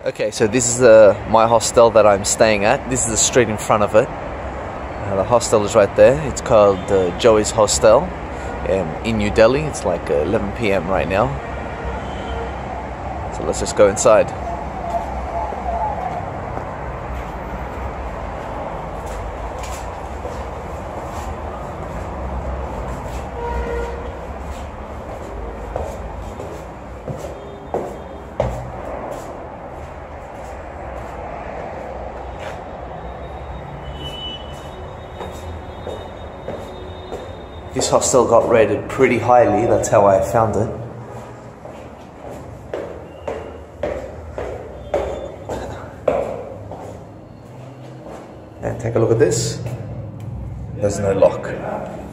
Okay, so this is my hostel that I'm staying at. This is the street in front of it. The hostel is right there. It's called Joey's Hostel in New Delhi. It's like 11 p.m. right now. So let's just go inside. This hostel got rated pretty highly, that's how I found it. And take a look at this. There's no lock.